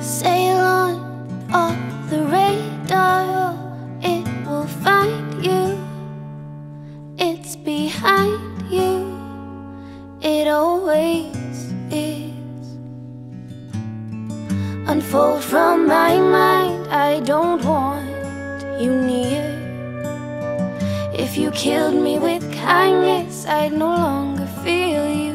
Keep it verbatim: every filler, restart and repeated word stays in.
Sail on off the radar, it will find you. It's behind you, it always is. Unfold from my mind, I don't want you near. If you killed me with kindness, I'd no longer feel you